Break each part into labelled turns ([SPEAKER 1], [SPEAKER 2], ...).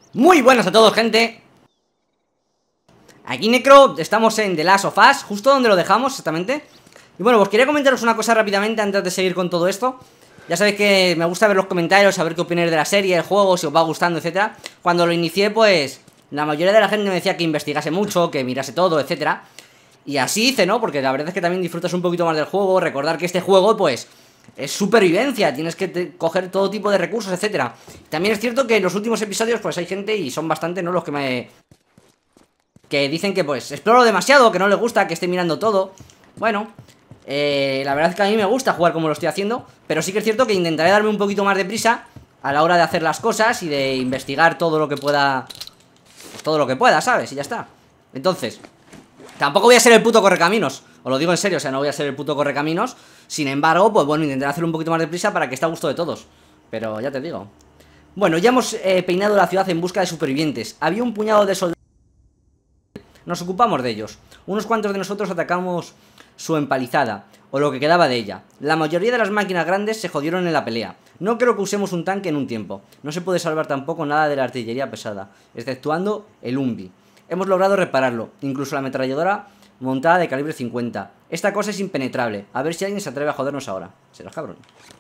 [SPEAKER 1] Muy buenas a todos, gente. Aquí Necro, estamos en The Last of Us, justo donde lo dejamos exactamente. Y bueno, pues quería comentaros una cosa rápidamente antes de seguir con todo esto. Ya sabéis que me gusta ver los comentarios, saber qué opináis de la serie, el juego, si os va gustando, etcétera. Cuando lo inicié, pues la mayoría de la gente me decía que investigase mucho, que mirase todo, etcétera. Y así hice, ¿no? Porque la verdad es que también disfrutas un poquito más del juego. Recordar que este juego, pues, es supervivencia, tienes que coger todo tipo de recursos, etcétera. También es cierto que en los últimos episodios, pues hay gente, y son bastante, ¿no? Los que dicen que, pues, exploro demasiado, que no les gusta, que esté mirando todo. Bueno, la verdad es que a mí me gusta jugar como lo estoy haciendo, pero sí que es cierto que intentaré darme un poquito más de prisa a la hora de hacer las cosas y de investigar todo lo que pueda. Pues todo lo que pueda, ¿sabes? Y ya está. Entonces, tampoco voy a ser el puto correcaminos, os lo digo en serio, o sea, no voy a ser el puto correcaminos. Sin embargo, pues bueno, intentaré hacer un poquito más de prisa para que esté a gusto de todos. Pero ya te digo. Bueno, ya hemos peinado la ciudad en busca de supervivientes. Había un puñado de soldados. Nos ocupamos de ellos. Unos cuantos de nosotros atacamos su empalizada, o lo que quedaba de ella. La mayoría de las máquinas grandes se jodieron en la pelea. No creo que usemos un tanque en un tiempo. No se puede salvar tampoco nada de la artillería pesada, exceptuando el Umbi. Hemos logrado repararlo, incluso la ametralladora montada de calibre 50. Esta cosa es impenetrable. A ver si alguien se atreve a jodernos ahora. Será cabrón.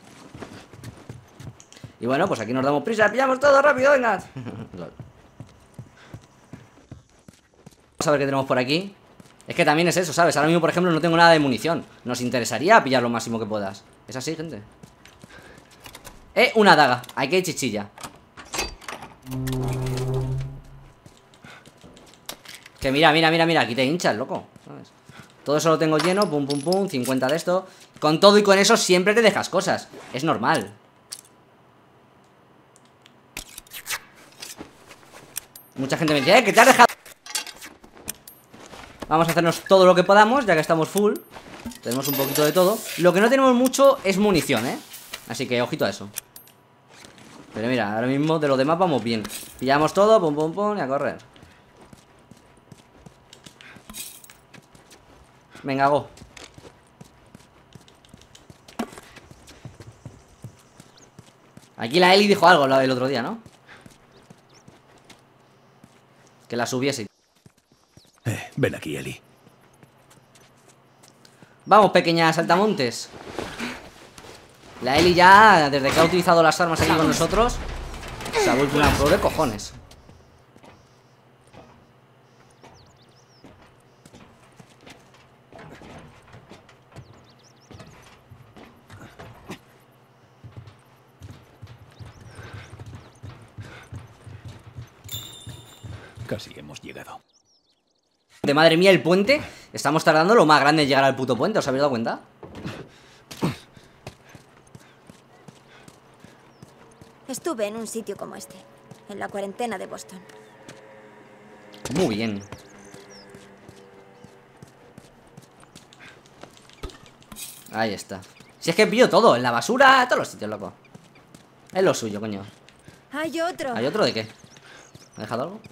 [SPEAKER 1] Y bueno, pues aquí nos damos prisa. Pillamos todo rápido, venga. Vamos a ver qué tenemos por aquí. Es que también es eso, ¿sabes? Ahora mismo, por ejemplo, no tengo nada de munición. Nos interesaría pillar lo máximo que puedas. Es así, gente. Una daga. Aquí hay chichilla. Que mira, aquí te hinchas, loco, ¿sabes? Todo eso lo tengo lleno, pum, pum, pum, 50 de esto. Con todo y con eso siempre te dejas cosas. Es normal. Mucha gente me dice, que te has dejado. Vamos a hacernos todo lo que podamos, ya que estamos full. Tenemos un poquito de todo. Lo que no tenemos mucho es munición, así que ojito a eso. Pero mira, ahora mismo de lo demás vamos bien. Pillamos todo, pum, pum, pum, y a correr. Venga, go. Aquí la Eli dijo algo el otro día, ¿no? Que la subiese.
[SPEAKER 2] Ven aquí, Eli.
[SPEAKER 1] Vamos, pequeña saltamontes. La Eli ya, desde que ha utilizado las armas aquí con nosotros, se ha vuelto una pro de cojones.
[SPEAKER 2] Casi hemos llegado.
[SPEAKER 1] De madre mía, el puente. Estamos tardando lo más grande en llegar al puto puente, ¿os habéis dado cuenta?
[SPEAKER 3] Estuve en un sitio como este, en la cuarentena de Boston.
[SPEAKER 1] Muy bien. Ahí está. Si es que pillo todo, en la basura, en todos los sitios, loco. Es lo suyo, coño.
[SPEAKER 3] ¡Hay otro!
[SPEAKER 1] ¿Hay otro de qué? ¿Me ha dejado algo?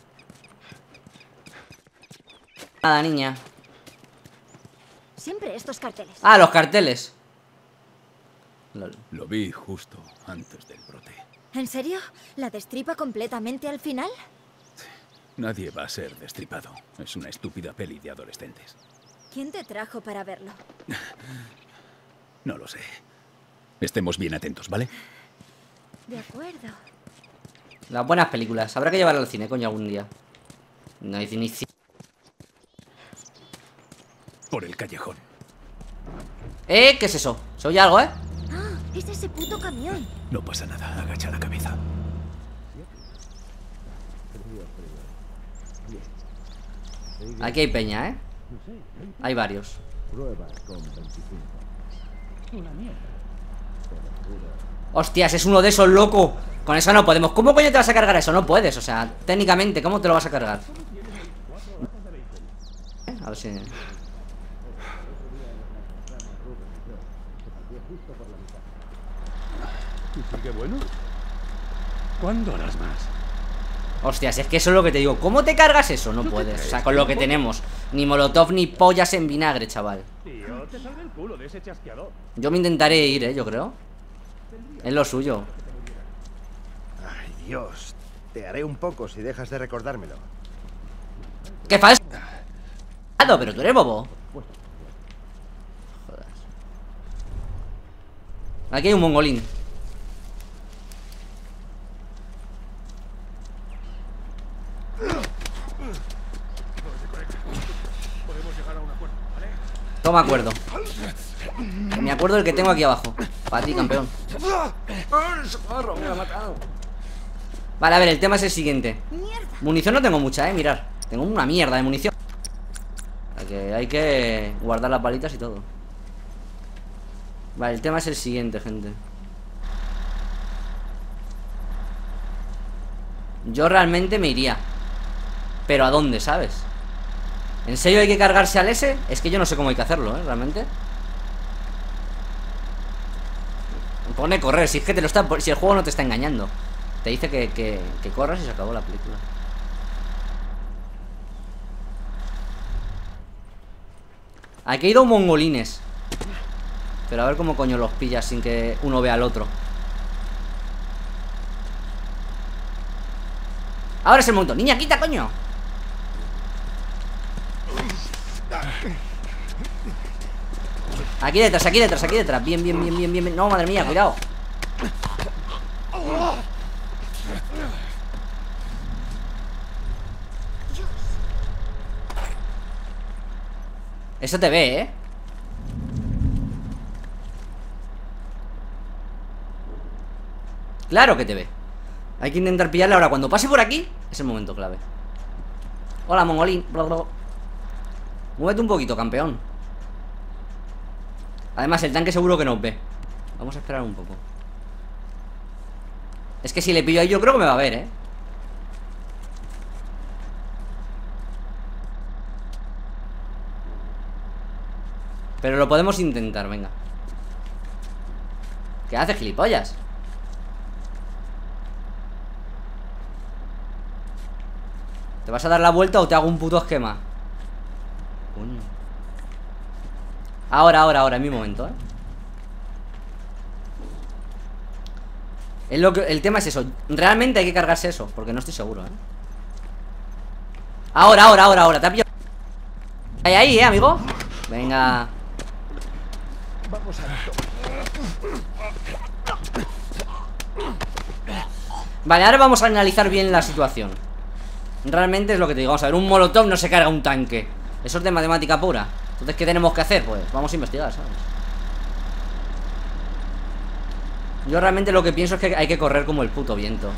[SPEAKER 1] Nada, niña.
[SPEAKER 3] Siempre estos carteles.
[SPEAKER 1] Ah, los carteles. Lol.
[SPEAKER 2] Lo vi justo antes del brote.
[SPEAKER 3] ¿En serio? ¿La destripa completamente al final?
[SPEAKER 2] Nadie va a ser destripado. Es una estúpida peli de adolescentes.
[SPEAKER 3] ¿Quién te trajo para verlo?
[SPEAKER 2] No lo sé. Estemos bien atentos, ¿vale?
[SPEAKER 3] De acuerdo.
[SPEAKER 1] Las buenas películas. Habrá que llevarlas al cine, coño, algún día. No hay ni cine.
[SPEAKER 2] Por el callejón.
[SPEAKER 1] ¿Qué es eso? ¿Se oye algo,
[SPEAKER 3] ¡Ah! ¡Es ese puto camión!
[SPEAKER 2] No pasa nada. Agacha la cabeza.
[SPEAKER 1] Aquí hay peña, Hay varios. Hostias, es uno de esos, loco. Con eso no podemos. ¿Cómo coño te vas a cargar eso? No puedes, o sea, técnicamente, ¿cómo te lo vas a cargar? A ver si...
[SPEAKER 2] ¿Sigue bueno? ¿Cuándo harás más?
[SPEAKER 1] Hostias, es que eso es lo que te digo. ¿Cómo te cargas eso? No puedes, o sea, con lo que tenemos. Ni molotov ni pollas en vinagre, chaval. Yo me intentaré ir, yo creo. Es lo suyo.
[SPEAKER 4] Ay, Dios. Te haré un poco si dejas de recordármelo.
[SPEAKER 1] ¡Qué falso! Pero tú eres bobo. Jodas. Aquí hay un mongolín. Toma acuerdo. Me acuerdo del que tengo aquí abajo. Para ti, campeón. ¡Socorro! Me lo ha matado. Vale, a ver, el tema es el siguiente. Munición no tengo mucha, mirar. Tengo una mierda de munición. O sea que hay que guardar las balitas y todo. Vale, el tema es el siguiente, gente. Yo realmente me iría. Pero ¿a dónde, sabes? ¿En serio hay que cargarse al S? Es que yo no sé cómo hay que hacerlo, realmente. Pone correr, si es que te lo está, si el juego no te está engañando. Te dice que corras y se acabó la película. Aquí hay dos mongolines. Pero a ver cómo coño los pillas sin que uno vea al otro. Ahora es el momento. Niña, quita, coño. Aquí detrás, aquí detrás, aquí detrás. Bien, bien, bien, bien, bien. No, madre mía, cuidado. Eso te ve, ¿eh? Claro que te ve. Hay que intentar pillarle ahora. Cuando pase por aquí, es el momento clave. Hola, mongolín. Muévete un poquito, campeón. Además, el tanque seguro que nos ve. Vamos a esperar un poco. Es que si le pillo ahí yo creo que me va a ver, ¿eh? Pero lo podemos intentar, venga. ¿Qué haces, gilipollas? ¿Te vas a dar la vuelta o te hago un puto esquema? Coño. Ahora, es mi momento, ¿eh? El tema es eso. Realmente hay que cargarse eso, porque no estoy seguro, ¿eh? Ahora. Te ha pillado. Ahí, amigo. Venga.
[SPEAKER 4] Vamos a esto.
[SPEAKER 1] Vale, ahora vamos a analizar bien la situación. Realmente es lo que te digo. Vamos a ver, un molotov no se carga un tanque. Eso es de matemática pura. Entonces, ¿qué tenemos que hacer? Pues vamos a investigar, ¿sabes? Yo realmente lo que pienso es que hay que correr como el puto viento.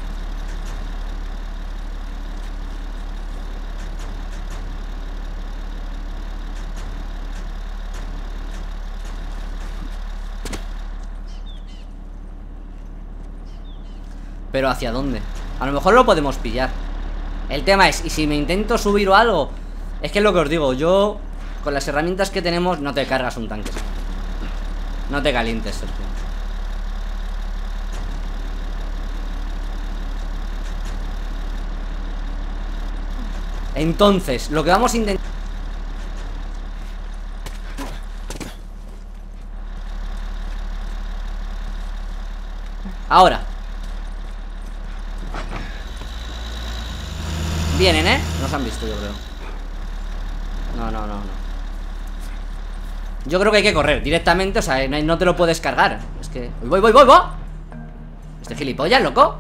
[SPEAKER 1] Pero ¿hacia dónde? A lo mejor lo podemos pillar. El tema es, ¿y si me intento subir o algo? Es que es lo que os digo, yo con las herramientas que tenemos no te cargas un tanque. No te calientes, Sergio. Entonces, lo que vamos a intentar... Ahora. Vienen, ¿eh? Nos han visto, yo creo. No. Yo creo que hay que correr directamente, o sea, no te lo puedes cargar. Es que... ¡Voy! Este gilipollas, loco.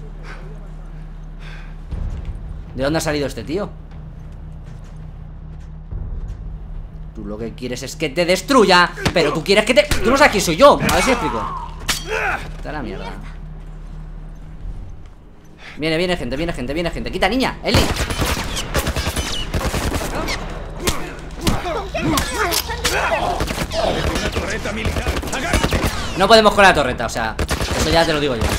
[SPEAKER 1] ¿De dónde ha salido este tío? Tú lo que quieres es que te destruya. Pero tú quieres que te... Tú no sabes quién soy yo. A ver si explico. Está la mierda. Viene gente. Quita, niña, Eli. No podemos con la torreta, o sea, eso ya te lo digo yo.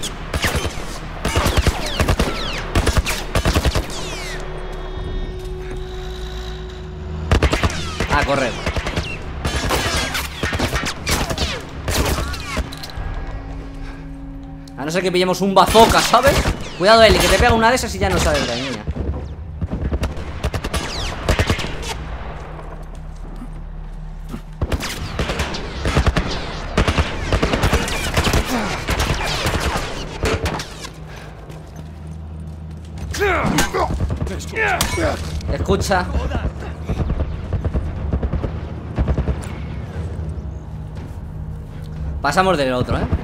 [SPEAKER 1] A correr. A no ser que pillemos un bazooka, ¿sabes? Cuidado, Eli, que te pega una de esas y ya no sabes de la niña. Escucha. Pasamos del otro, ¿eh?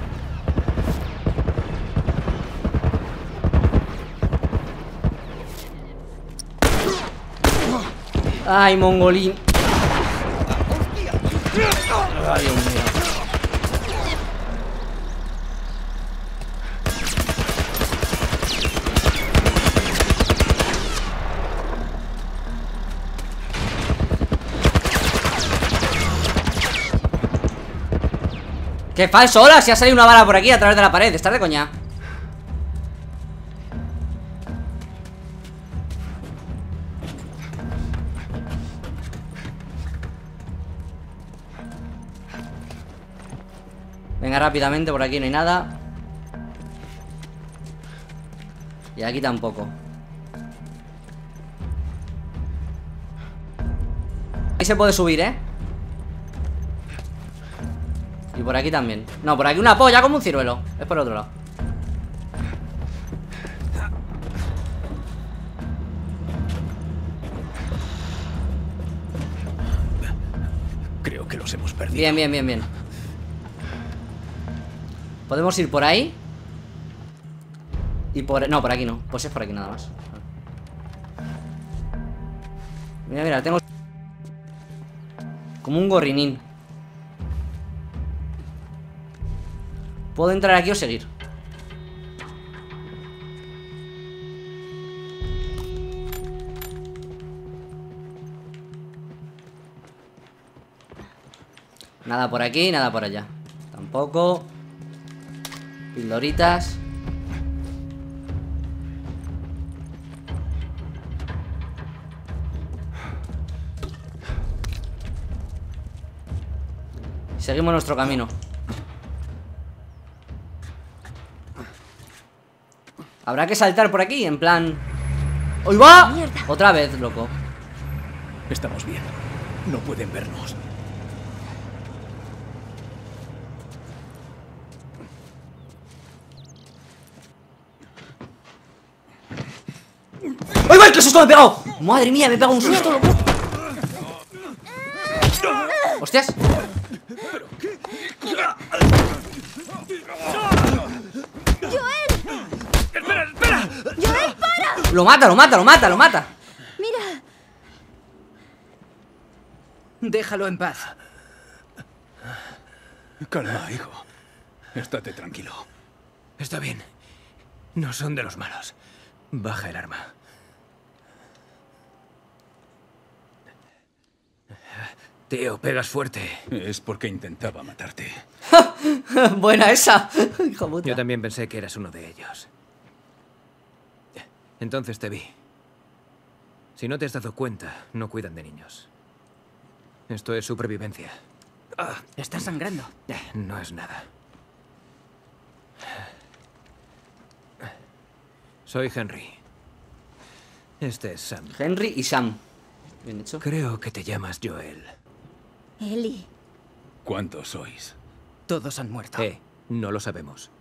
[SPEAKER 1] Ay, mongolín. Ay, Dios mío. ¡Qué falso! ¡Hola! Si ha salido una bala por aquí a través de la pared. ¿Estás de coña? Venga, rápidamente, por aquí no hay nada. Y aquí tampoco. Ahí se puede subir, ¿eh? Y por aquí también. No, por aquí una polla como un ciruelo. Es por el otro lado.
[SPEAKER 2] Creo que los hemos perdido.
[SPEAKER 1] Bien, bien, bien, bien. Podemos ir por ahí. Y por... No, por aquí no. Pues es por aquí nada más. Mira, mira, tengo... Como un gorrinín. ¿Puedo entrar aquí o seguir? Nada por aquí, nada por allá. Tampoco. Pildoritas. Seguimos nuestro camino. Habrá que saltar por aquí, en plan... ¡Uy, va!
[SPEAKER 3] Mierda.
[SPEAKER 1] Otra vez, loco.
[SPEAKER 2] Estamos bien. No pueden vernos.
[SPEAKER 1] ¡Ay, va! ¡Qué susto me he pegado! ¡Madre mía, me he pegado un susto, loco! ¡Hostias! Lo mata, lo mata, lo mata, lo mata.
[SPEAKER 3] Mira.
[SPEAKER 5] Déjalo en paz.
[SPEAKER 2] Calma, hijo. Estate tranquilo.
[SPEAKER 5] Está bien. No son de los malos. Baja el arma. Tío, pegas fuerte.
[SPEAKER 2] Es porque intentaba matarte.
[SPEAKER 1] Buena esa. Hijo puta.
[SPEAKER 5] Yo también pensé que eras uno de ellos. Entonces te vi. Si no te has dado cuenta, no cuidan de niños. Esto es supervivencia.
[SPEAKER 6] Está sangrando.
[SPEAKER 5] No es nada. Soy Henry. Este es Sam.
[SPEAKER 1] Henry y Sam. Bien hecho.
[SPEAKER 5] Creo que te llamas Joel.
[SPEAKER 3] Ellie.
[SPEAKER 2] ¿Cuántos sois?
[SPEAKER 6] Todos han muerto.
[SPEAKER 5] No lo sabemos.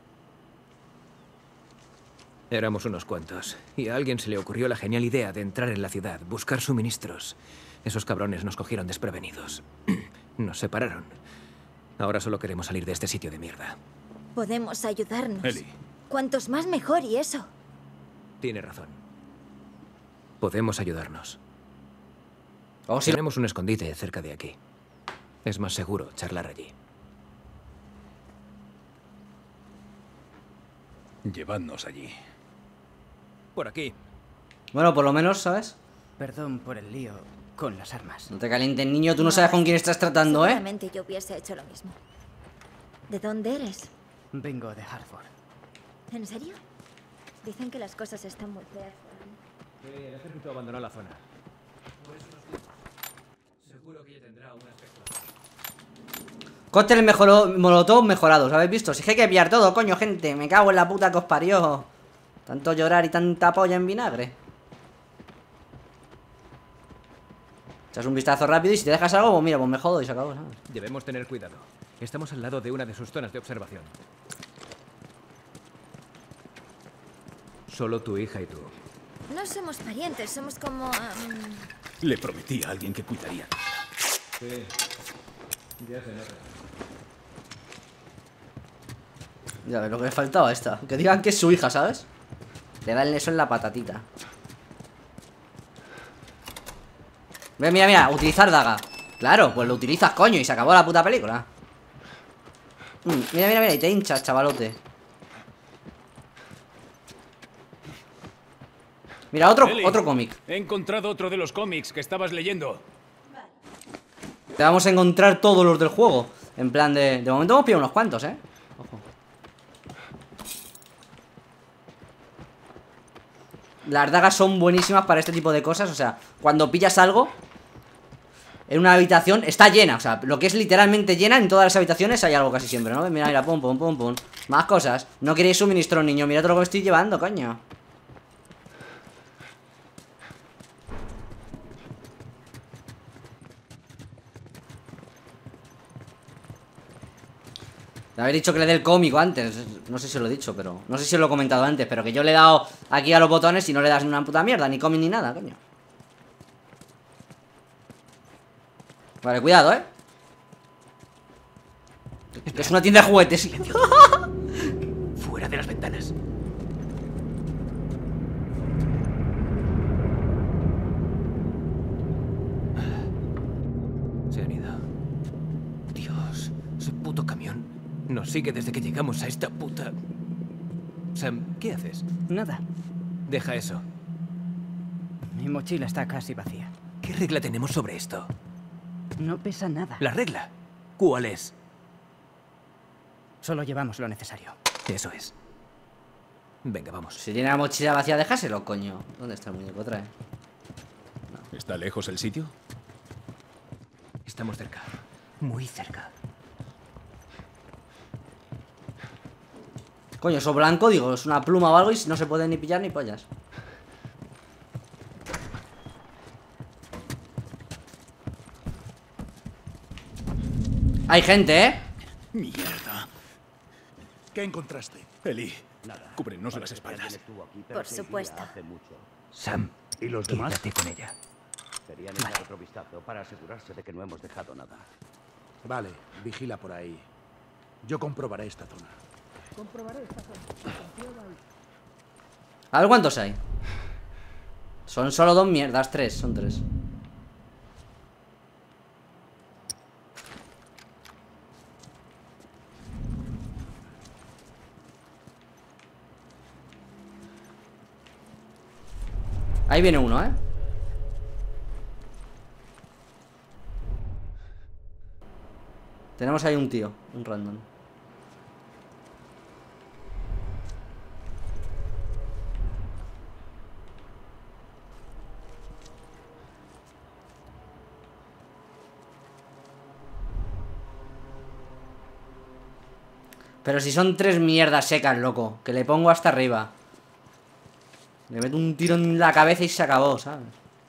[SPEAKER 5] Éramos unos cuantos, y a alguien se le ocurrió la genial idea de entrar en la ciudad, buscar suministros. Esos cabrones nos cogieron desprevenidos. Nos separaron. Ahora solo queremos salir de este sitio de mierda.
[SPEAKER 3] Podemos ayudarnos.
[SPEAKER 2] Ellie.
[SPEAKER 3] Cuantos más mejor y eso.
[SPEAKER 5] Tiene razón. Podemos ayudarnos.
[SPEAKER 1] Oh, sí.
[SPEAKER 5] Tenemos un escondite cerca de aquí. Es más seguro charlar allí.
[SPEAKER 2] Llevadnos allí.
[SPEAKER 5] Por aquí.
[SPEAKER 1] Bueno, por lo menos, ¿sabes?
[SPEAKER 6] Perdón por el lío con las armas.
[SPEAKER 1] No te calientes, niño. Tú no sabes con quién estás tratando, ¿eh?
[SPEAKER 3] Seguramente yo hubiese hecho lo mismo. ¿De dónde eres?
[SPEAKER 6] Vengo de Hartford.
[SPEAKER 3] ¿En serio? Dicen que las cosas están muy feas por ahí.
[SPEAKER 5] El ejército abandonó la zona. Seguro que ya tendrá un aspecto.
[SPEAKER 1] Cóctel molotov mejorados, ¿habéis visto? Si es que hay que pillar todo, coño, gente. Me cago en la puta que os parió. Tanto llorar y tanta polla en vinagre. Echas un vistazo rápido y si te dejas algo, pues mira, pues me jodo y se acabó, ¿sabes?
[SPEAKER 5] Debemos tener cuidado. Estamos al lado de una de sus zonas de observación. Solo tu hija y tú.
[SPEAKER 3] No somos parientes, somos como...
[SPEAKER 2] Le prometí a alguien que cuidaría.
[SPEAKER 1] Ya ves lo que le faltaba a esta. Que digan que es su hija, ¿sabes? Le dan eso en la patatita. Mira, mira, mira, utilizar daga. Claro, pues lo utilizas, coño, y se acabó la puta película. Mira, mira, mira, y te hinchas, chavalote. Mira, otro cómic.
[SPEAKER 2] He encontrado otro de los cómics que estabas leyendo.
[SPEAKER 1] Te vamos a encontrar todos los del juego. En plan de momento hemos pillado unos cuantos, Ojo. Las dagas son buenísimas para este tipo de cosas. O sea, cuando pillas algo en una habitación, está llena. O sea, lo que es literalmente llena, en todas las habitaciones hay algo casi siempre, ¿no? Mira, mira, pum, pum, pum, pum. Más cosas. No queréis suministro, niño. Mira todo lo que me estoy llevando, coño. Le habéis dicho que le dé el cómico antes. No sé si os lo he dicho, pero... No sé si os lo he comentado antes, pero que yo le he dado aquí a los botones y no le das ni una puta mierda, ni cómic ni nada, coño. Vale, cuidado, Que es una tienda de juguetes.
[SPEAKER 5] Silencio. Fuera de las ventanas. Se han ido. Dios, ese puto camión nos sigue desde que llegamos a esta puta... Sam, ¿qué haces?
[SPEAKER 6] Nada.
[SPEAKER 5] Deja eso.
[SPEAKER 6] Mi mochila está casi vacía.
[SPEAKER 5] ¿Qué regla tenemos sobre esto?
[SPEAKER 6] No pesa nada.
[SPEAKER 5] ¿La regla? ¿Cuál es?
[SPEAKER 6] Solo llevamos lo necesario.
[SPEAKER 5] Eso es. Venga, vamos.
[SPEAKER 1] Si tiene la mochila vacía, déjaselo, coño. ¿Dónde está el muñeco? Trae.
[SPEAKER 2] ¿Está lejos el sitio?
[SPEAKER 5] Estamos cerca. Muy cerca.
[SPEAKER 1] Coño, eso blanco, digo, es una pluma o algo y no se puede ni pillar ni pollas. Hay gente,
[SPEAKER 2] Mierda.
[SPEAKER 7] ¿Qué encontraste?
[SPEAKER 2] Eli, cúbrenos las espaldas.
[SPEAKER 3] Por supuesto.
[SPEAKER 5] Sam,
[SPEAKER 7] ¿Y los demás?
[SPEAKER 5] quédate con ella.
[SPEAKER 4] Querían echar otro vistazo para asegurarse de que no hemos dejado nada.
[SPEAKER 7] Vale, vigila por ahí. Yo comprobaré esta zona.
[SPEAKER 1] A ver cuántos hay. Son solo 2 mierdas, 3, son 3. Ahí viene uno, Tenemos ahí un tío, un random. Pero si son 3 mierdas secas, loco, que le pongo hasta arriba. Le meto un tiro en la cabeza y se acabó, ¿sabes?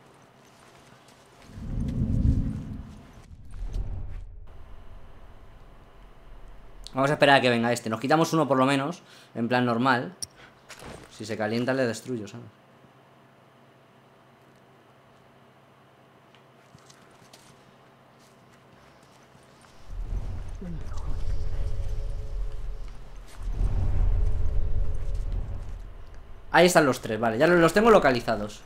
[SPEAKER 1] Vamos a esperar a que venga este. Nos quitamos uno por lo menos, en plan normal. Si se calienta le destruyo, ¿sabes? Ahí están los 3, vale, ya los tengo localizados.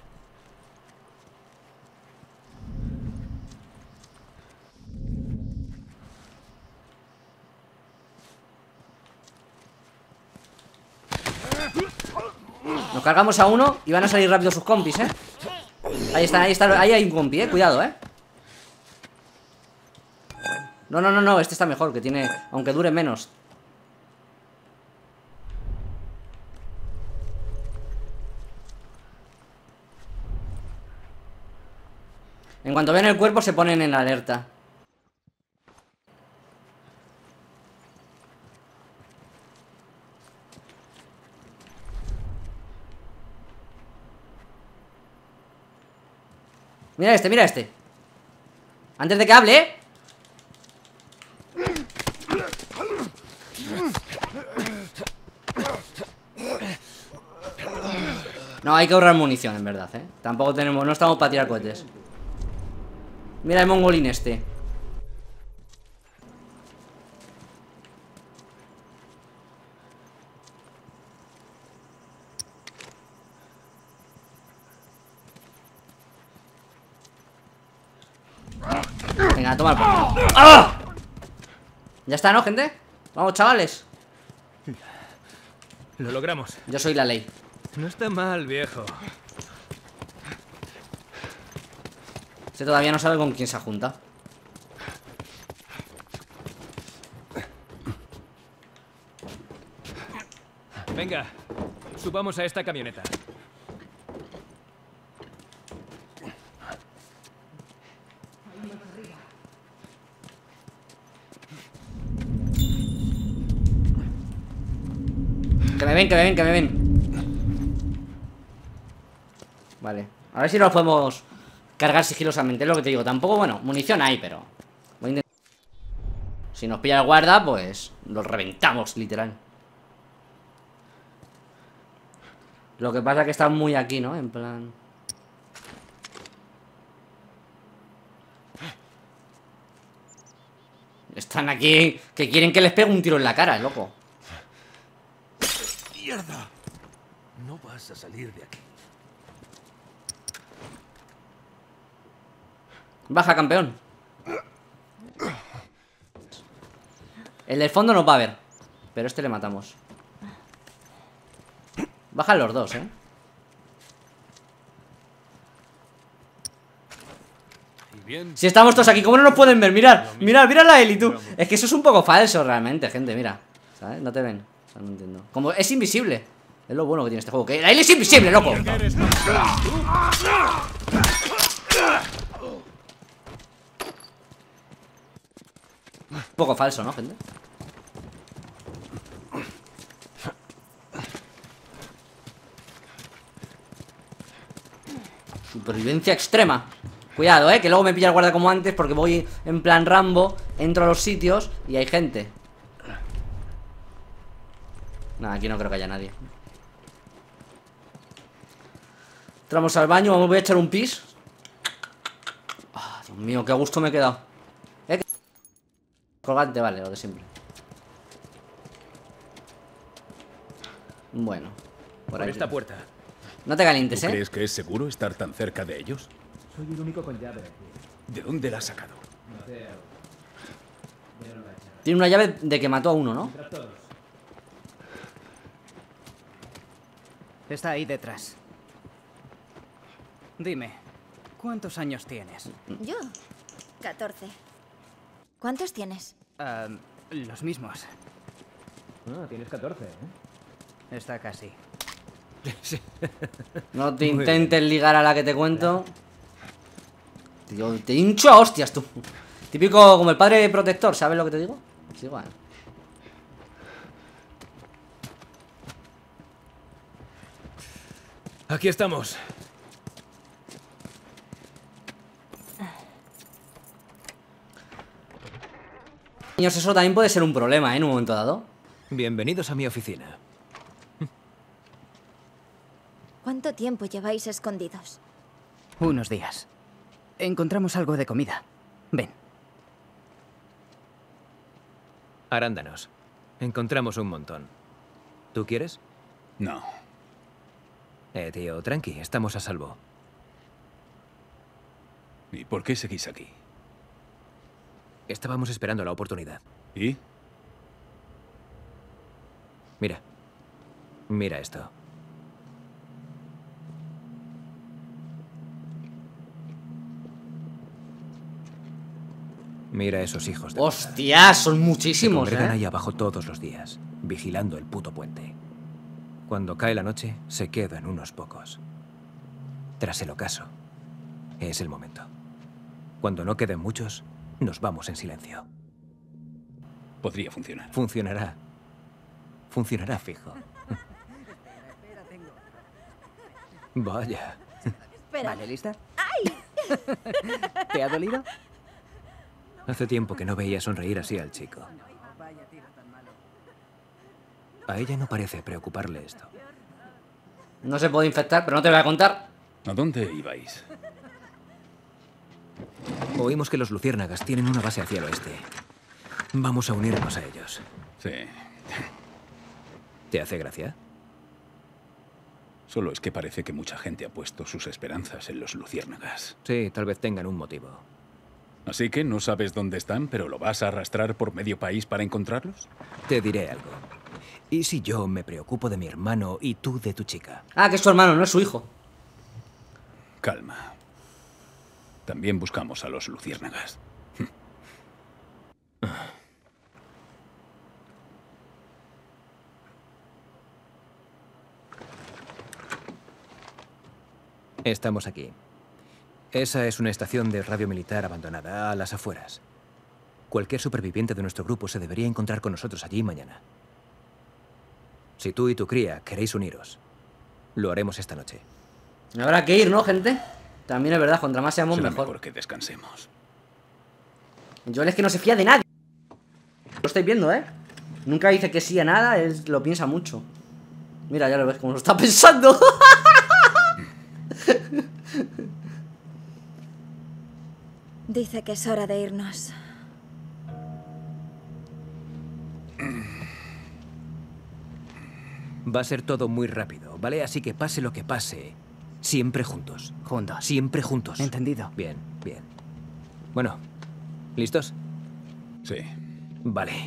[SPEAKER 1] Nos cargamos a uno y van a salir rápido sus compis, Ahí están, ahí hay un compi, cuidado, No, no, no, no, este está mejor, que tiene... Aunque dure menos. En cuanto ven el cuerpo se ponen en alerta. Mira este, mira este. Antes de que hable, No, hay que ahorrar munición, en verdad, ¿eh? Tampoco tenemos... No estamos para tirar cohetes. Mira el mongolín este. Venga, toma el por... ¡Ah! Ya está, ¿no, gente? Vamos, chavales.
[SPEAKER 5] Lo logramos.
[SPEAKER 1] Yo soy la ley.
[SPEAKER 5] No está mal, viejo.
[SPEAKER 1] Este todavía no sabe con quién se ha juntado.
[SPEAKER 5] Venga, subamos a esta camioneta.
[SPEAKER 1] Que me ven, que me ven, que me ven. Vale, a ver si nos podemos cargar sigilosamente. Es lo que te digo, tampoco, bueno, munición hay, pero voy a intentar. Si nos pilla el guarda, pues los reventamos, literal. Lo que pasa es que están muy aquí, ¿no? En plan... Están aquí que quieren que les pegue un tiro en la cara, loco.
[SPEAKER 7] ¡Mierda! No vas a salir de aquí.
[SPEAKER 1] Baja, campeón. El del fondo nos va a ver, pero este le matamos. Bajan los dos, ¿eh? Si estamos todos aquí, ¿cómo no nos pueden ver? Mirad, mirad, mirad la Eli, tú. Es que eso es un poco falso realmente, gente, mira. ¿Sabes? No te ven. O sea, no entiendo. Como es invisible. Es lo bueno que tiene este juego. Que la Eli es invisible, loco. Un poco falso, ¿no, gente? Supervivencia extrema. Cuidado, que luego me pilla el guardia como antes, porque voy en plan Rambo, entro a los sitios y hay gente. Nada, aquí no creo que haya nadie. Entramos al baño, voy a echar un pis. Dios mío, qué a gusto me he quedado. Colgante, vale, lo de siempre. Bueno,
[SPEAKER 5] Por esta puerta.
[SPEAKER 1] No te calientes,
[SPEAKER 2] ¿Tú crees que es seguro estar tan cerca de ellos?
[SPEAKER 5] Soy el único con llave aquí.
[SPEAKER 2] ¿De dónde la has sacado?
[SPEAKER 1] Tiene una llave de que mató a uno, ¿no?
[SPEAKER 6] Está ahí detrás. Dime, ¿cuántos años tienes?
[SPEAKER 3] Yo, 14. ¿Cuántos tienes?
[SPEAKER 6] Los mismos.
[SPEAKER 5] Ah, tienes 14, ¿eh?
[SPEAKER 6] Está casi.
[SPEAKER 1] No te intentes ligar a la que te cuento. Tío, te hincho a hostias, tú. Típico como el padre protector, ¿sabes lo que te digo? Es igual.
[SPEAKER 5] Aquí estamos.
[SPEAKER 1] Niños, eso también puede ser un problema, en un momento dado.
[SPEAKER 5] Bienvenidos a mi oficina.
[SPEAKER 3] ¿Cuánto tiempo lleváis escondidos?
[SPEAKER 6] Unos días. Encontramos algo de comida. Ven.
[SPEAKER 5] Arándanos. Encontramos un montón. ¿Tú quieres?
[SPEAKER 2] No.
[SPEAKER 5] Tío, tranqui, estamos a salvo.
[SPEAKER 2] ¿Y por qué seguís aquí?
[SPEAKER 5] Estábamos esperando la oportunidad.
[SPEAKER 2] ¿Y?
[SPEAKER 5] Mira. Mira esto. Mira esos hijos de...
[SPEAKER 1] Hostias, son
[SPEAKER 5] Se
[SPEAKER 1] muchísimos,
[SPEAKER 5] congregan ahí abajo todos los días, vigilando el puto puente. Cuando cae la noche, se quedan unos pocos. Tras el ocaso, es el momento. Cuando no queden muchos, nos vamos en silencio.
[SPEAKER 2] Podría funcionar.
[SPEAKER 5] Funcionará. Funcionará fijo. Vaya.
[SPEAKER 3] Espera.
[SPEAKER 6] Vale, ¿lista? ¡Ay! ¿Te ha dolido?
[SPEAKER 5] Hace tiempo que no veía sonreír así al chico. A ella no parece preocuparle esto.
[SPEAKER 1] No se puede infectar, pero no te voy a contar.
[SPEAKER 2] ¿A dónde ibais?
[SPEAKER 5] Oímos que los luciérnagas tienen una base hacia el oeste. Vamos a unirnos a ellos.
[SPEAKER 2] Sí.
[SPEAKER 5] ¿Te hace gracia?
[SPEAKER 2] Solo es que parece que mucha gente ha puesto sus esperanzas en los luciérnagas.
[SPEAKER 5] Sí, tal vez tengan un motivo.
[SPEAKER 2] Así que no sabes dónde están, pero lo vas a arrastrar por medio país para encontrarlos.
[SPEAKER 5] Te diré algo. ¿Y si yo me preocupo de mi hermano y tú de tu chica?
[SPEAKER 1] Ah, que es su hermano, no es su hijo.
[SPEAKER 2] Calma. También buscamos a los luciérnagas.
[SPEAKER 5] Estamos aquí. Esa es una estación de radio militar abandonada, a las afueras. Cualquier superviviente de nuestro grupo se debería encontrar con nosotros allí mañana. Si tú y tu cría queréis uniros, lo haremos esta noche.
[SPEAKER 1] Habrá que ir, ¿no, gente? También es verdad, contra más seamos
[SPEAKER 2] Será
[SPEAKER 1] mejor.
[SPEAKER 2] mejor que descansemos.
[SPEAKER 1] Joel es que no se fía de nadie. Lo estáis viendo, ¿eh? Nunca dice que sí a nada, él lo piensa mucho. Mira, ya lo ves como lo está pensando.
[SPEAKER 3] Dice que es hora de irnos.
[SPEAKER 5] Va a ser todo muy rápido, ¿vale? Así que pase lo que pase, siempre juntos.
[SPEAKER 6] Juntos.
[SPEAKER 5] Siempre juntos.
[SPEAKER 6] Entendido.
[SPEAKER 5] Bien, bien. Bueno, ¿listos?
[SPEAKER 2] Sí.
[SPEAKER 5] Vale.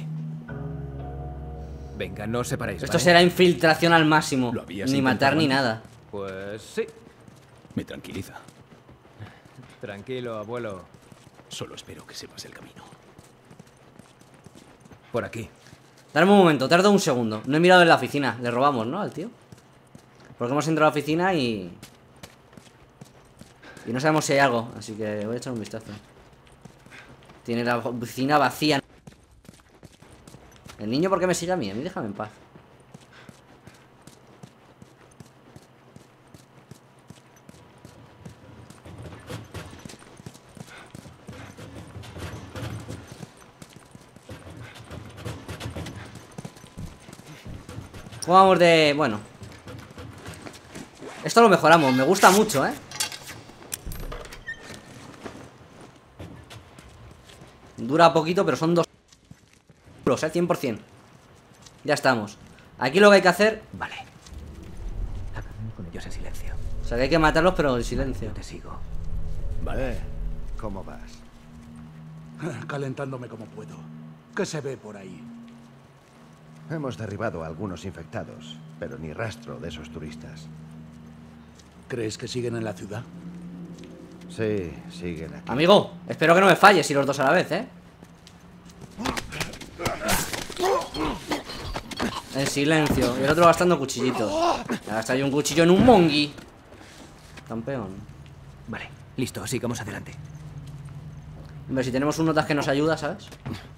[SPEAKER 5] Venga, no os separéis,
[SPEAKER 1] Esto
[SPEAKER 5] ¿vale?
[SPEAKER 1] será infiltración al máximo.
[SPEAKER 2] ¿Lo habías
[SPEAKER 1] Ni matar
[SPEAKER 2] intentado
[SPEAKER 1] ni
[SPEAKER 2] antes?
[SPEAKER 1] nada.
[SPEAKER 5] Pues sí.
[SPEAKER 2] Me tranquiliza.
[SPEAKER 5] Tranquilo, abuelo.
[SPEAKER 2] Solo espero que sepas el camino.
[SPEAKER 5] Por aquí.
[SPEAKER 1] Dame un momento, tardo un segundo. No he mirado en la oficina. Le robamos, ¿no? Al tío. Porque hemos entrado a la oficina y no sabemos si hay algo. Así que voy a echar un vistazo. Tiene la oficina vacía. ¿El niño por qué me sigue a mí? A mí déjame en paz. ¿Cómo vamos de...? Bueno. Esto lo mejoramos, me gusta mucho, ¿eh? Dura poquito, pero son 2 euros, 100%. Ya estamos. Aquí lo que hay que hacer...
[SPEAKER 5] Vale. Háganme con ellos en silencio.
[SPEAKER 1] O sea, que hay que matarlos, pero en silencio.
[SPEAKER 5] Yo te sigo.
[SPEAKER 2] Vale.
[SPEAKER 7] ¿Cómo vas? Calentándome como puedo. ¿Qué se ve por ahí?
[SPEAKER 8] Hemos derribado a algunos infectados, pero ni rastro de esos turistas.
[SPEAKER 7] ¿Crees que siguen en la ciudad?
[SPEAKER 8] Sí, siguen aquí.
[SPEAKER 1] Amigo, espero que no me falles y los dos a la vez, ¿eh? En silencio. Y el otro gastando cuchillitos. Gasta yo un cuchillo en un mongi. Campeón.
[SPEAKER 5] Vale, listo, sigamos adelante.
[SPEAKER 1] Hombre, si tenemos un notas que nos ayuda, ¿sabes?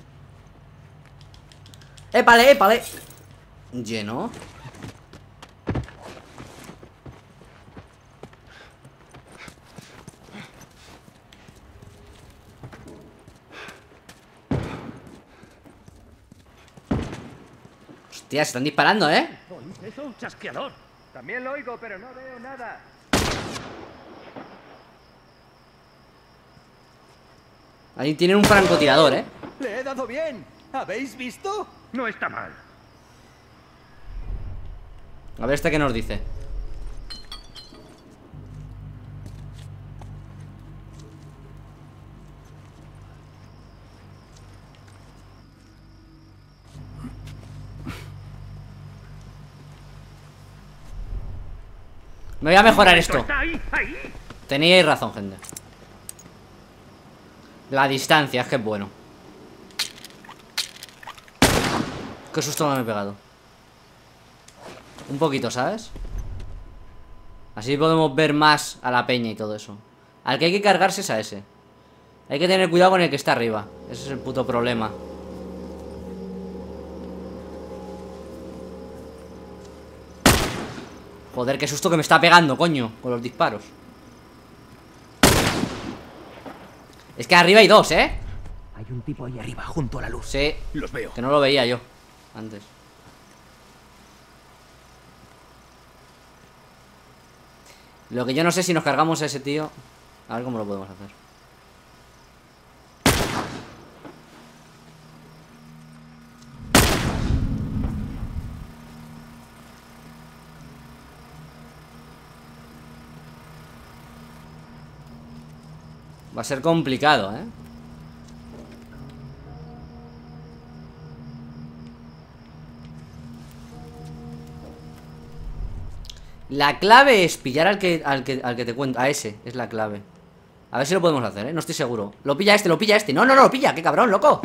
[SPEAKER 1] ¡Épale, épale! Lleno. Hostia, se están disparando, ¿eh?
[SPEAKER 4] ¿Oís eso? ¡Chasqueador! También lo oigo, pero no veo nada.
[SPEAKER 1] Ahí tienen un francotirador, ¿eh?
[SPEAKER 9] ¡Le he dado bien! ¿Habéis visto?
[SPEAKER 4] No está mal.
[SPEAKER 1] A ver este que nos dice. Me voy a mejorar esto.
[SPEAKER 4] ¡Está ahí! ¡Ahí!
[SPEAKER 1] Teníais razón, gente. La distancia, es que es bueno. Qué susto me he pegado. Un poquito, ¿sabes? Así podemos ver más a la peña y todo eso. Al que hay que cargarse es a ese. Hay que tener cuidado con el que está arriba. Ese es el puto problema. Joder, qué susto que me está pegando, coño. Con los disparos. Es que arriba hay dos, ¿eh?
[SPEAKER 5] Hay un tipo ahí arriba, junto a la luz.
[SPEAKER 1] Sí,
[SPEAKER 2] Los veo.
[SPEAKER 1] que no lo veía yo antes. Lo que yo no sé si nos cargamos a ese tío. A ver cómo lo podemos hacer. Va a ser complicado, ¿eh? La clave es pillar al que te cuento. A ese, es la clave. A ver si lo podemos hacer, ¿eh? No estoy seguro. Lo pilla este, lo pilla este. No, no, no, lo pilla. ¡Qué cabrón, loco!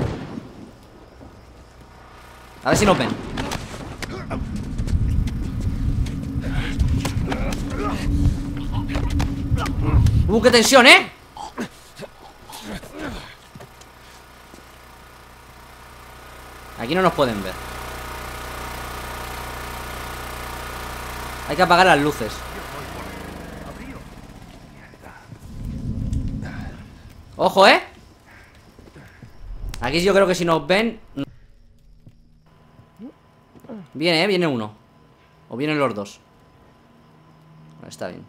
[SPEAKER 1] A ver si nos ven. ¡Qué tensión, eh! Aquí no nos pueden ver. Hay que apagar las luces. Ojo, ¿eh? Aquí yo creo que si nos ven... Viene, viene uno. O vienen los dos. Está bien.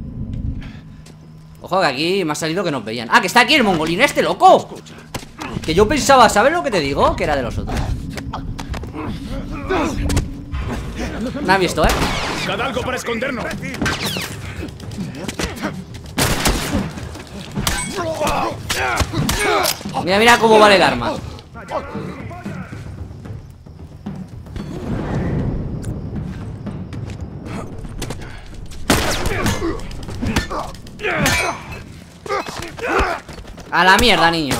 [SPEAKER 1] Ojo, que aquí me ha salido que nos veían. ¡Ah, que está aquí el mongolín este, loco! Que yo pensaba, ¿sabes lo que te digo? Que era de los otros. Me ha visto, ¿eh?
[SPEAKER 2] ¡Buscad algo para escondernos!
[SPEAKER 1] Mira, mira cómo vale el arma. A la mierda, niño.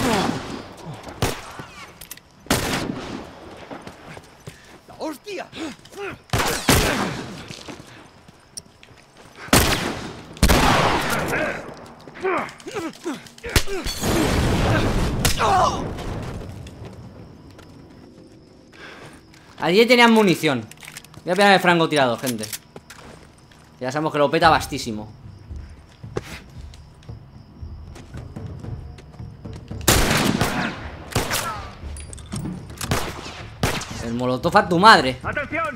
[SPEAKER 9] ¡Hostia!
[SPEAKER 1] Allí tenían munición. Voy a pillar el francotirador, gente. Ya sabemos que lo peta bastísimo. El molotov a tu madre.
[SPEAKER 9] ¡Atención!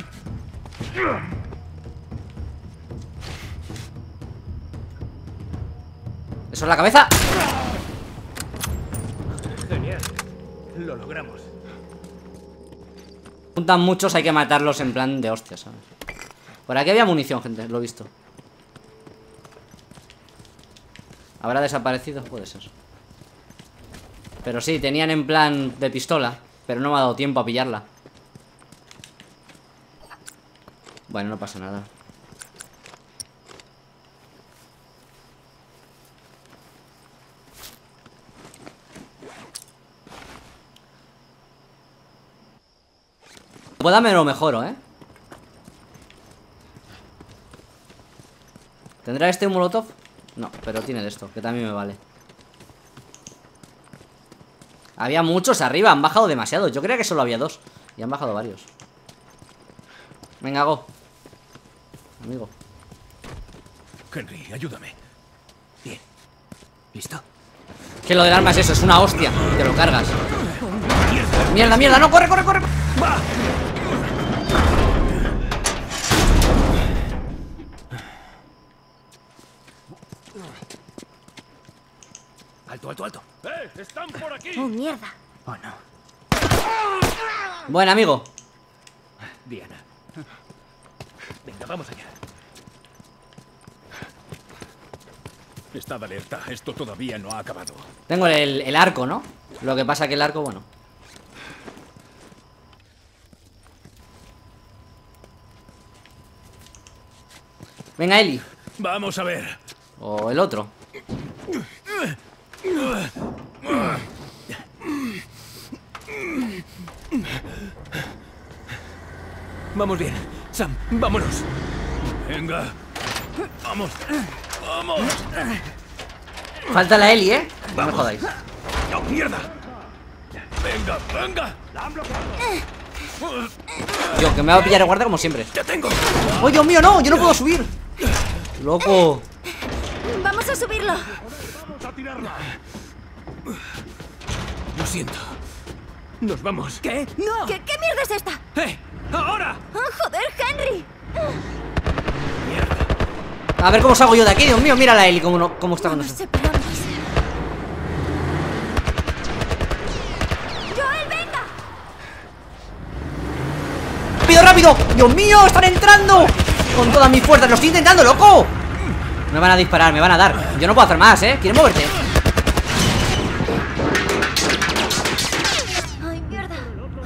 [SPEAKER 1] ¿Eso es la cabeza?
[SPEAKER 5] Genial. Lo logramos.
[SPEAKER 1] Juntan muchos, hay que matarlos en plan de hostias, ¿sabes? Por aquí había munición, gente, lo he visto. ¿Habrá desaparecido? Puede ser. Pero sí, tenían en plan de pistola. Pero no me ha dado tiempo a pillarla. Bueno, no pasa nada. Pueda me lo mejoro, ¿eh? ¿Tendrá este un molotov? No, pero tiene de esto, que también me vale. Había muchos arriba, han bajado demasiado. Yo creía que solo había dos y han bajado varios. Venga, go. Amigo.
[SPEAKER 5] Henry, ayúdame. Bien. ¿Listo?
[SPEAKER 1] Que lo del arma es eso, es una hostia. Y te lo cargas. Mierda, mierda, no, corre, corre, corre.
[SPEAKER 5] ¡Va! Alto, alto, alto.
[SPEAKER 2] ¡Están por aquí!
[SPEAKER 3] ¡Oh, mierda!
[SPEAKER 5] Oh, no.
[SPEAKER 1] Buen amigo.
[SPEAKER 5] Diana. Venga, vamos allá.
[SPEAKER 2] Estad alerta, esto todavía no ha acabado.
[SPEAKER 1] Tengo el arco, ¿no? Lo que pasa que el arco, bueno. Venga, Eli.
[SPEAKER 2] Vamos a ver.
[SPEAKER 1] O el otro.
[SPEAKER 5] Vamos bien. Sam, vámonos.
[SPEAKER 2] Venga. Vamos. Vamos.
[SPEAKER 1] Falta la Eli, ¿eh? No me jodáis.
[SPEAKER 2] ¡No, mierda! Venga, venga.
[SPEAKER 1] Yo, que me va a pillar el guardia como siempre.
[SPEAKER 2] ¡Te tengo!
[SPEAKER 1] ¡Oh, Dios mío, no! ¡Yo no puedo subir! ¡Loco!
[SPEAKER 3] ¡Vamos a subirlo!
[SPEAKER 5] Lo siento. Nos vamos. ¿Qué? ¡No!
[SPEAKER 3] ¿Qué mierda es esta?
[SPEAKER 5] ¡Ahora!
[SPEAKER 3] ¡Oh, joder, Henry!
[SPEAKER 5] ¡Mierda!
[SPEAKER 1] A ver cómo salgo yo de aquí, Dios mío. Mira la Ellie cómo está con
[SPEAKER 3] No
[SPEAKER 1] nosotros.
[SPEAKER 3] separamos. ¡Joel, venga!
[SPEAKER 1] ¡Rápido, rápido! ¡Dios mío! ¡Están entrando! Con todas mis fuerzas. ¡Lo estoy intentando, loco! Me van a disparar, me van a dar. Yo no puedo hacer más, ¿eh? ¿Quieres moverte?
[SPEAKER 3] ¡Ay, mierda!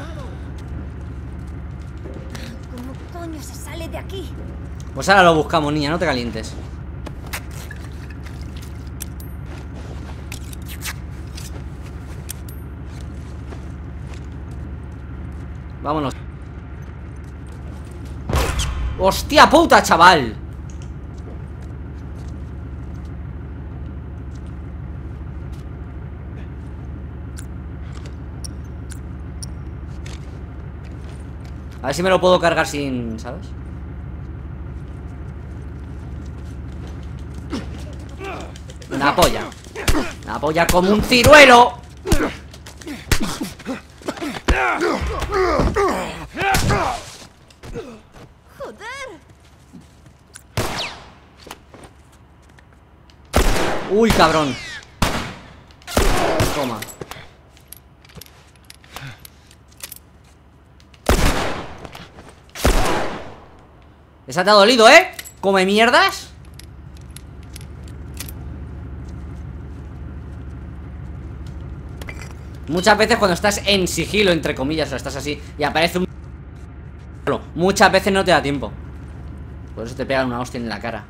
[SPEAKER 3] ¿Cómo coño se sale de aquí?
[SPEAKER 1] Pues ahora lo buscamos, niña, no te calientes. Vámonos. ¡Hostia puta, chaval! A ver si me lo puedo cargar sin... ¿sabes? Una polla. Una polla como un ciruelo.
[SPEAKER 3] ¡Joder!
[SPEAKER 1] Uy, cabrón. Toma. Esa te ha dolido, ¿eh? Come mierdas. Muchas veces cuando estás en sigilo, entre comillas, o estás así y aparece un... muchas veces no te da tiempo. Por eso te pegan una hostia en la cara.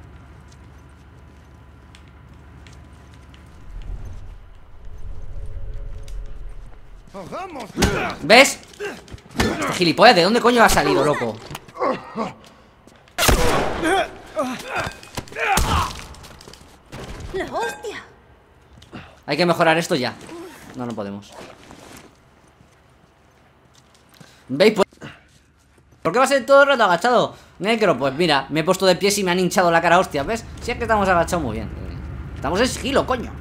[SPEAKER 1] ¿Ves? Este gilipollas, ¿de dónde coño ha salido, loco?
[SPEAKER 3] ¡La hostia!
[SPEAKER 1] Hay que mejorar esto ya. No, no podemos. ¿Veis? ¿Por qué va a ser todo el rato agachado? Necro, pues mira, me he puesto de pies y me han hinchado la cara, hostia, ¿ves? Si es que estamos agachados muy bien. Estamos en sigilo, coño.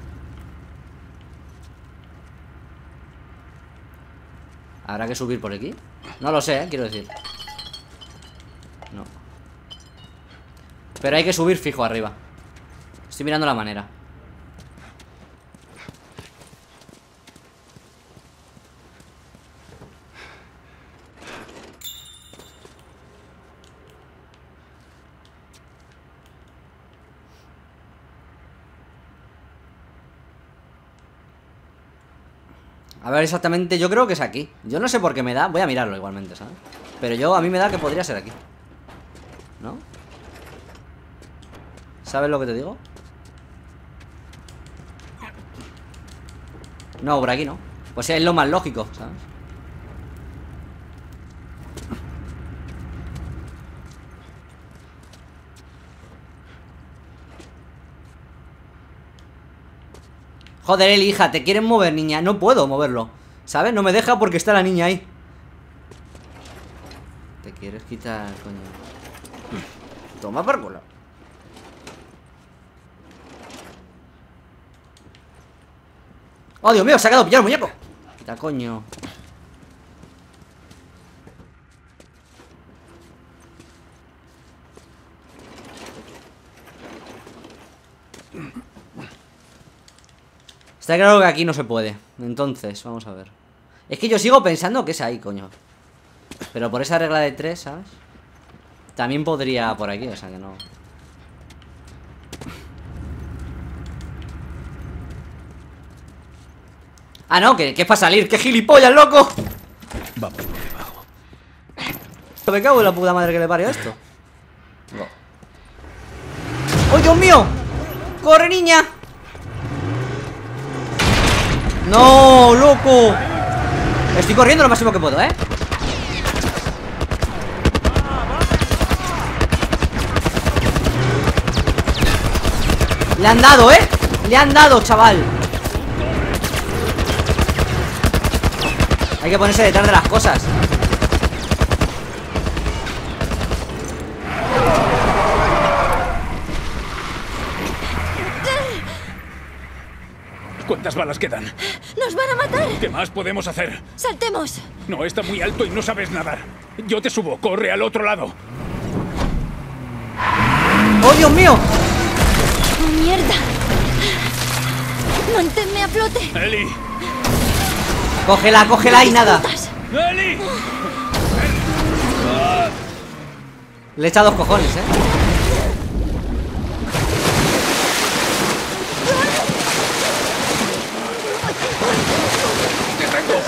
[SPEAKER 1] ¿Habrá que subir por aquí? No lo sé, quiero decir. No. Pero hay que subir fijo arriba. Estoy mirando la manera. A ver exactamente, yo creo que es aquí. Yo no sé por qué me da, voy a mirarlo igualmente, ¿sabes? Pero a mí me da que podría ser aquí. ¿No? ¿Sabes lo que te digo? No, por aquí no. Pues es lo más lógico, ¿sabes? Joder, Eli, hija, te quieren mover, niña. No puedo moverlo, ¿sabes? No me deja porque está la niña ahí. Te quieres quitar, coño. Toma por culo. ¡Oh, Dios mío! Se ha quedado pillado el muñeco. Quita, coño. Está claro que aquí no se puede. Entonces, vamos a ver. Es que yo sigo pensando que es ahí, coño. Pero por esa regla de 3, ¿sabes? También podría por aquí, o sea que no. Ah, no, que es para salir. ¡Qué gilipollas, loco!
[SPEAKER 2] Vamos por debajo.
[SPEAKER 1] Me cago en la puta madre que le parió esto. No. ¡Oh, Dios mío! ¡Corre, niña! ¡No, loco! Estoy corriendo lo máximo que puedo, ¿eh? Le han dado, ¿eh? Le han dado, chaval. Hay que ponerse detrás de las cosas.
[SPEAKER 2] ¿Cuántas balas quedan?
[SPEAKER 3] ¡Nos van a matar!
[SPEAKER 2] ¿Qué más podemos hacer?
[SPEAKER 3] ¡Saltemos!
[SPEAKER 2] No, está muy alto y no sabes nadar. Yo te subo, corre al otro lado.
[SPEAKER 1] ¡Oh, Dios mío!
[SPEAKER 3] ¡Oh, mierda! ¡Manténme a flote!
[SPEAKER 2] ¡Eli!
[SPEAKER 1] Cógela, cógela y nada.
[SPEAKER 3] ¡Putas!
[SPEAKER 2] ¡Eli!
[SPEAKER 1] Le he echado 2 cojones, ¿eh?
[SPEAKER 2] ¡Te tengo!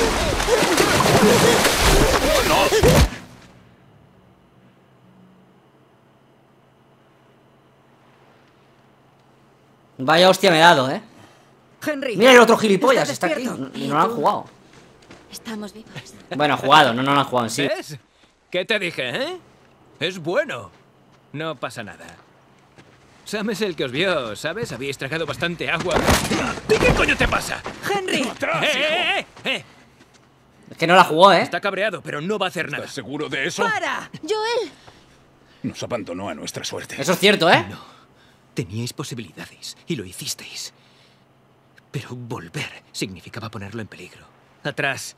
[SPEAKER 1] Vaya hostia me he dado, ¿eh?
[SPEAKER 6] Henry.
[SPEAKER 1] Mira el otro gilipollas, está aquí.
[SPEAKER 6] despierto.
[SPEAKER 1] Y no lo han jugado.
[SPEAKER 3] Estamos vivos.
[SPEAKER 1] Bueno, han jugado, no lo han jugado en sí.
[SPEAKER 5] ¿Ves? ¿Qué te dije, eh? Es bueno. No pasa nada. Sam es el que os vio, ¿sabes? Habíais tragado bastante agua. ¿Y qué coño te pasa?
[SPEAKER 6] Henry.
[SPEAKER 2] ¡Atrás, hijo!
[SPEAKER 1] Es que no la jugó, ¿eh?
[SPEAKER 5] Está cabreado, pero no va a hacer nada.
[SPEAKER 2] ¿Estás seguro de eso?
[SPEAKER 6] ¡Para!
[SPEAKER 3] ¡Joel!
[SPEAKER 2] Nos abandonó a nuestra suerte.
[SPEAKER 1] Eso es cierto, ¿eh?
[SPEAKER 5] No. Teníais posibilidades y lo hicisteis. Pero volver significaba ponerlo en peligro. Atrás.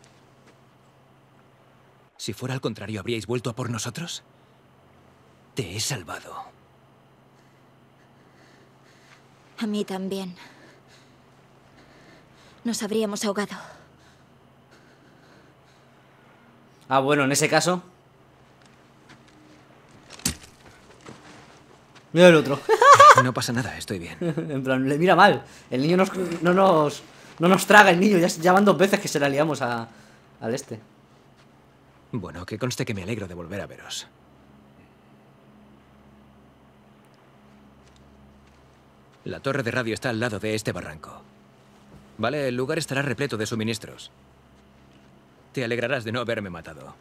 [SPEAKER 5] Si fuera al contrario, ¿habríais vuelto a por nosotros? Te he salvado.
[SPEAKER 3] A mí también. Nos habríamos ahogado.
[SPEAKER 1] Ah, bueno, en ese caso. Mira el otro.
[SPEAKER 5] No pasa nada, estoy bien.
[SPEAKER 1] En plan, le mira mal. El niño no nos traga el niño. Ya van 2 veces que se la liamos al este.
[SPEAKER 5] Bueno, que conste que me alegro de volver a veros. La torre de radio está al lado de este barranco. Vale, el lugar estará repleto de suministros. Te alegrarás de no haberme matado.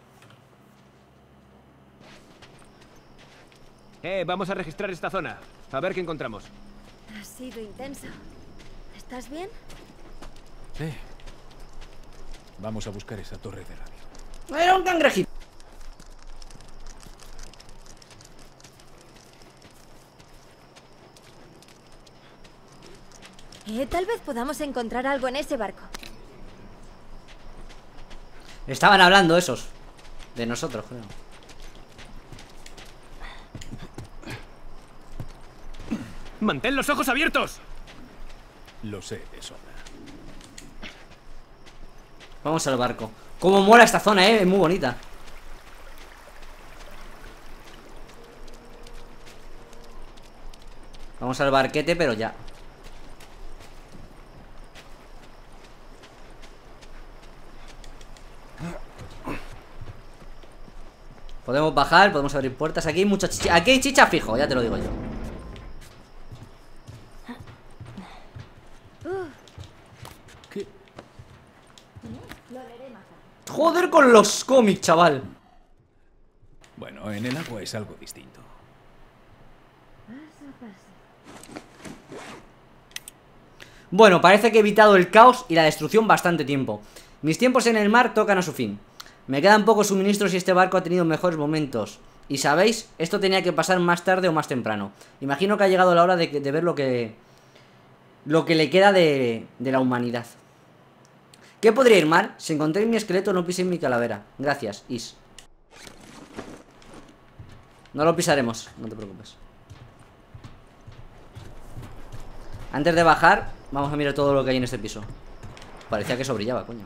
[SPEAKER 5] Vamos a registrar esta zona. A ver qué encontramos.
[SPEAKER 3] Ha sido intenso. ¿Estás bien?
[SPEAKER 2] Sí. Vamos a buscar esa torre de radio.
[SPEAKER 1] Era un cangrejito.
[SPEAKER 3] Tal vez podamos encontrar algo en ese barco.
[SPEAKER 1] Estaban hablando esos. De nosotros, creo.
[SPEAKER 5] ¡Mantén los ojos abiertos!
[SPEAKER 2] Lo sé de sobra.
[SPEAKER 1] Vamos al barco. Cómo mola esta zona, es muy bonita. Vamos al barquete, pero ya. Podemos bajar, podemos abrir puertas. Aquí hay mucha chicha. Aquí hay chicha fijo, ya te lo digo yo.
[SPEAKER 2] ¿Qué?
[SPEAKER 1] Joder con los cómics, chaval.
[SPEAKER 2] Bueno, en el agua es algo distinto.
[SPEAKER 1] Bueno, parece que he evitado el caos y la destrucción bastante tiempo. Mis tiempos en el mar tocan a su fin. Me quedan pocos suministros y este barco ha tenido mejores momentos. Y sabéis, esto tenía que pasar más tarde o más temprano. Imagino que ha llegado la hora de ver lo que le queda de la humanidad. ¿Qué podría ir mal? Si encontréis mi esqueleto, no piséis mi calavera. Gracias, Is. No lo pisaremos, no te preocupes. Antes de bajar, vamos a mirar todo lo que hay en este piso. Parecía que eso brillaba, coño.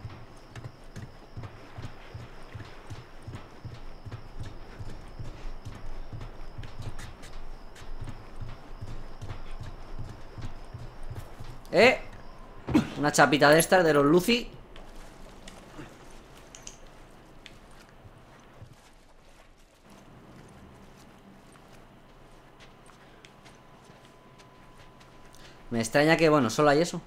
[SPEAKER 1] Una chapita de estas de los Lucy. Me extraña que, bueno, solo hay eso.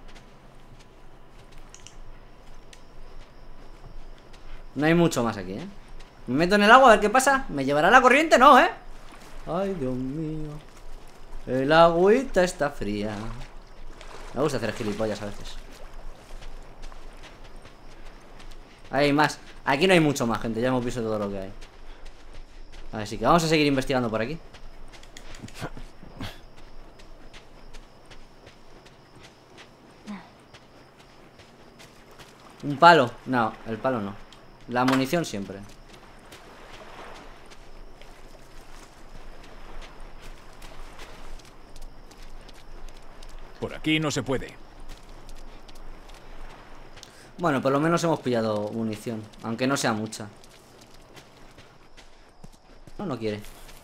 [SPEAKER 1] No hay mucho más aquí, ¿eh? Me meto en el agua a ver qué pasa. ¿Me llevará la corriente? No, ¿eh? Ay, Dios mío. El agüita está fría. Me gusta hacer gilipollas a veces. Hay más. Aquí no hay mucho más, gente. Ya hemos visto todo lo que hay. Así que vamos a seguir investigando por aquí. Un palo. No, el palo no. La munición siempre.
[SPEAKER 2] Por aquí no se puede.
[SPEAKER 1] Bueno, por lo menos hemos pillado munición, aunque no sea mucha. No, no quiere.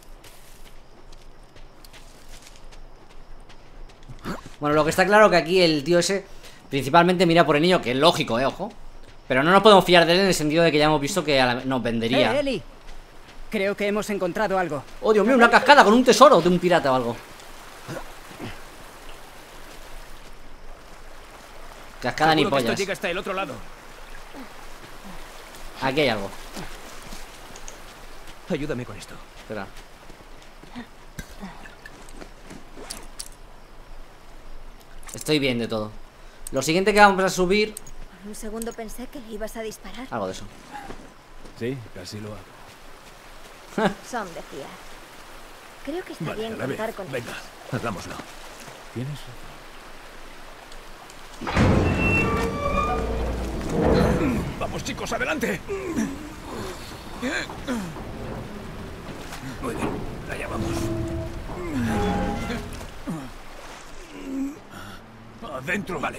[SPEAKER 1] Bueno, lo que está claro que aquí el tío ese principalmente mira por el niño, que es lógico, ojo. Pero no nos podemos fiar de él en el sentido de que ya hemos visto que nos vendería.
[SPEAKER 6] Eli. Creo que hemos encontrado algo.
[SPEAKER 1] Oh, Dios mío, una cascada con un tesoro de un pirata o algo. Cascada ni
[SPEAKER 5] Seguro que
[SPEAKER 1] pollas.
[SPEAKER 5] esto llega hasta el otro lado.
[SPEAKER 1] Aquí hay algo.
[SPEAKER 5] Ayúdame con esto.
[SPEAKER 1] Espera. Estoy bien de todo. Lo siguiente que vamos a subir...
[SPEAKER 3] Por un segundo pensé que le ibas a disparar.
[SPEAKER 1] Algo de eso.
[SPEAKER 2] Sí, casi lo hago.
[SPEAKER 3] Son de fiar. Creo que está
[SPEAKER 2] Vale,
[SPEAKER 3] bien
[SPEAKER 2] a la vez.
[SPEAKER 3] contar con
[SPEAKER 2] Venga,
[SPEAKER 3] ellos.
[SPEAKER 5] Hagámoslo.
[SPEAKER 2] tienes razón. Vamos, chicos, adelante.
[SPEAKER 5] Muy bien, allá vamos.
[SPEAKER 2] Adentro. Vale.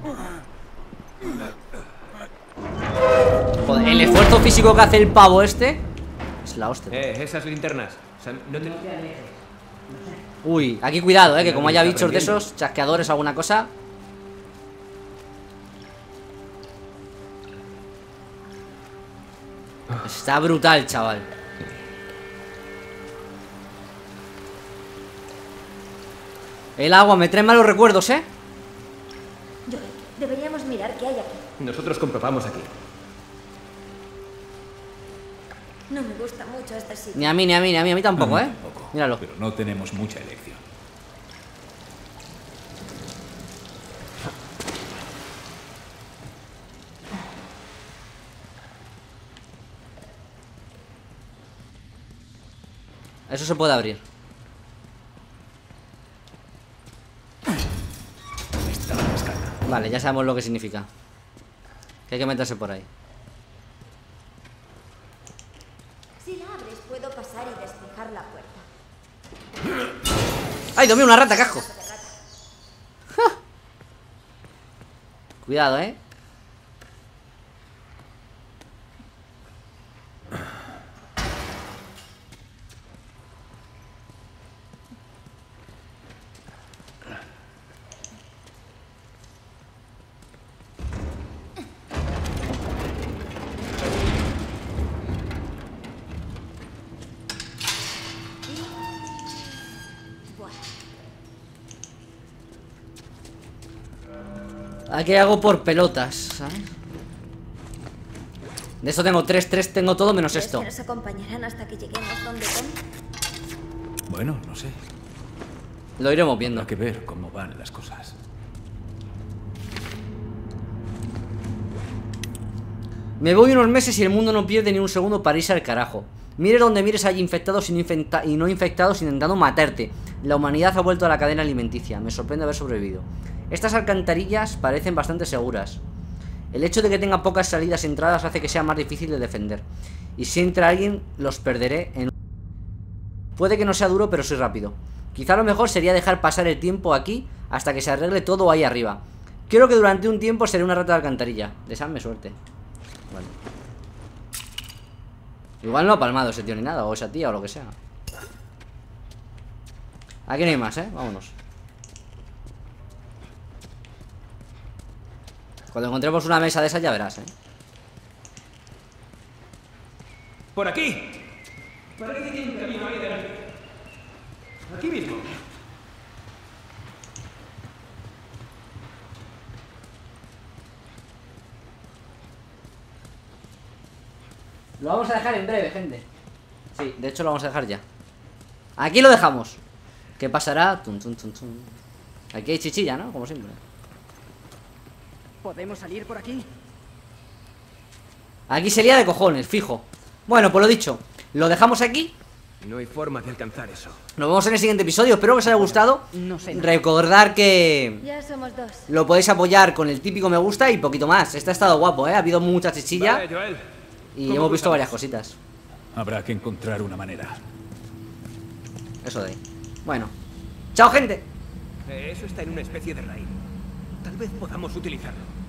[SPEAKER 1] Joder, el esfuerzo físico que hace el pavo este es la hostia.
[SPEAKER 5] Esas linternas. No te...
[SPEAKER 1] Uy, aquí cuidado, que como haya bichos de esos, chasqueadores o alguna cosa. Está brutal, chaval. El agua me trae malos recuerdos,
[SPEAKER 3] Joel, deberíamos mirar qué hay aquí.
[SPEAKER 5] Nosotros comprobamos aquí.
[SPEAKER 3] No me gusta mucho este sitio.
[SPEAKER 1] Ni a mí, ni a mí, ni a mí tampoco,
[SPEAKER 2] Poco,
[SPEAKER 1] Míralo.
[SPEAKER 2] pero no tenemos mucha elección.
[SPEAKER 1] Eso se puede abrir. Vale, ya sabemos lo que significa. Que hay que meterse por ahí.
[SPEAKER 3] Si la abres, puedo pasar y despejar la puerta.
[SPEAKER 1] ¡Ay, Dios mío, una rata, casco! ¡Ja! Cuidado,
[SPEAKER 3] Bueno,
[SPEAKER 1] Aquí hago por pelotas, ¿sabes? De eso tengo 3 tengo todo menos
[SPEAKER 3] ¿crees
[SPEAKER 1] esto.
[SPEAKER 3] que nos acompañarán hasta que lleguemos donde Tom?
[SPEAKER 2] Bueno, no sé.
[SPEAKER 1] Lo iremos viendo.
[SPEAKER 2] Habrá que ver cómo van las cosas.
[SPEAKER 1] Me voy unos meses y el mundo no pierde ni un segundo para irse al carajo. Mire donde mires, hay infectados y no infectados intentando matarte. La humanidad ha vuelto a la cadena alimenticia. Me sorprende haber sobrevivido. Estas alcantarillas parecen bastante seguras. El hecho de que tenga pocas salidas y entradas hace que sea más difícil de defender. Y si entra alguien, los perderé en... Puede que no sea duro, pero soy rápido. Quizá lo mejor sería dejar pasar el tiempo aquí hasta que se arregle todo ahí arriba. Creo que durante un tiempo seré una rata de alcantarilla. Deseadme suerte. Vale. Igual no ha palmado ese tío ni nada, o esa tía, o lo que sea. Aquí no hay más, vámonos. Cuando encontremos una mesa de esas ya verás,
[SPEAKER 5] ¡Por aquí! Parece que hay un camino ahí delante. Aquí mismo.
[SPEAKER 1] Lo vamos a dejar en breve, gente. Sí, de hecho lo vamos a dejar ya. Aquí lo dejamos. ¿Qué pasará? Tum, tum, tum, tum. Aquí hay chichilla, ¿no? Como siempre.
[SPEAKER 6] ¿Podemos salir por aquí?
[SPEAKER 1] Aquí sería de cojones, fijo. Bueno, pues lo dicho, lo dejamos aquí.
[SPEAKER 5] No hay forma de alcanzar eso.
[SPEAKER 1] Nos vemos en el siguiente episodio. Espero que os haya gustado.
[SPEAKER 6] No sé.
[SPEAKER 1] Recordar que
[SPEAKER 3] Ya somos dos.
[SPEAKER 1] lo podéis apoyar con el típico me gusta y poquito más. Este ha estado guapo, Ha habido mucha chichilla.
[SPEAKER 5] Vale, Joel.
[SPEAKER 1] Y
[SPEAKER 5] ¿Cómo
[SPEAKER 1] hemos visto
[SPEAKER 5] cruzamos?
[SPEAKER 1] varias cositas.
[SPEAKER 2] Habrá que encontrar una manera.
[SPEAKER 1] Eso de ahí. Bueno. Chao, gente.
[SPEAKER 5] Eso está en una especie de raíz. Tal vez podamos utilizarlo.